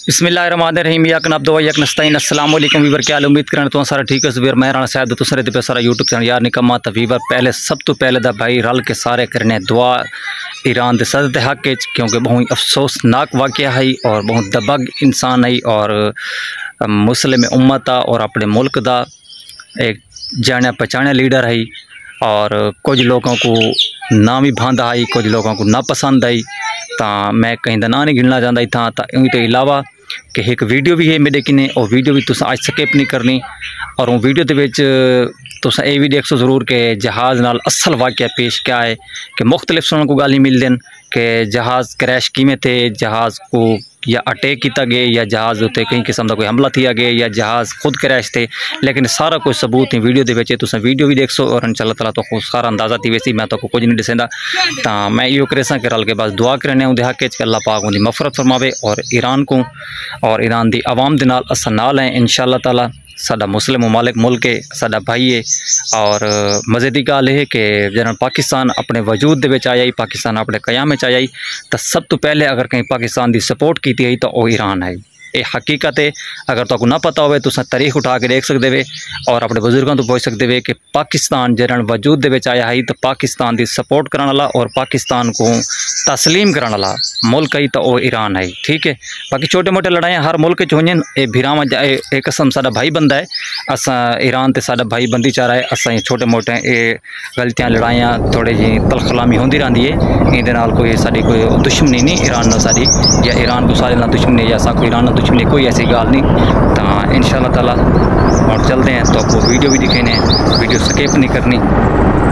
बिस्मिल्लाहिर्रहमानिर्रहीम नकाम्मavlogs नस्ताइन अस्सलाम वालेकुम वीवर क्या उम्मीद करें तो सारा ठीक है वीर मेहरान शायद तो सारे पे सारा यूट्यूब चैनल यार निकम्मा तो वीवर पहले सब तो पहले दा भाई रल के सारे करने दुआ ईरान के सदर के हक क्योंकि बहुत अफसोसनाक वाक़या है और बहुत दबग इंसान है और मुस्लिम उम्मत आ और अपने मुल्क का एक जाने पहचाने लीडर है और कुछ लोगों को ना भी भांदा आई कुछ लोगों को ना पसंद आई तो मैं कहीं ना नहीं गिनना चाहता था तो इन तो इलावा कि एक वीडियो भी है मेरे किने और वीडियो भी तुस आज स्किप नहीं करनी और वो वीडियो के तुस ये भी देखो ज़रूर कि जहाज़ नाल असल वाक़या पेश क्या है कि मुख्तलिफ सुनने को गाली मिल दें कि जहाज़ क्रैश किमें थे जहाज़ को या अटैक किया गया या जहाज़ उत्ते कई किस्म का कोई हमला किया गया या जहाज़ खुद क्रैश थे लेकिन सारा कुछ सबूत है वीडियो के तुस वीडियो भी देख सो और इंशाअल्लाह ताला तो सारा अंदाज़ा थी वैसी मैं तो कुछ नहीं दसेंदा तो मैं यो करे कि रल के बस दुआ करने उनके हक च अल्लाह पाक उनकी मफरत फरमावे और ईरान को और ईरान की आवाम के नाल अस नाल हैं इंशाअल्लाह ताला साडा मुस्लिम मुमालिक मुल्क है साडा भाई है और मज़े की गल है कि जब पाकिस्तान अपने वजूद दे विच आया ही पाकिस्तान अपने कयाम में आया ही तो सब तो पहले अगर कहीं पाकिस्तान की सपोर्ट की है तो वह ईरान है ये हकीकत है अगर तो ना पता हो तो तारीख उठा के देख सकते वे और अपने बुजुर्गों तो पूछ सकते वे कि पाकिस्तान जरण वजूद दे विच आया है तो पाकिस्तान की सपोर्ट कराने वाला और पाकिस्तान को तस्लीम कराने वाला मुल्क है तो वह ईरान है ठीक है। बाकी छोटे मोटे लड़ाइयाँ हर मुल्क होंगे ये भीराव एक कसम साडा भाई बंदा है अस ईरान तो साडा भाई बंदी चाह रहा है अस छोटे मोटे ये गलतियाँ लड़ाइयाँ थोड़ी जी तलखलामी होती रहती है ये कोई साड़ी कोई दुश्मनी नहीं ईरान ना साड़ी या ईरान को सारे ना दुश्मनी या असा कोई ईरान दुश्मनी कोई ऐसी गाल नहीं तो इंशाअल्लाह ताला और चलते हैं तो आपको वीडियो भी दिखेने वीडियो स्किप नहीं करनी।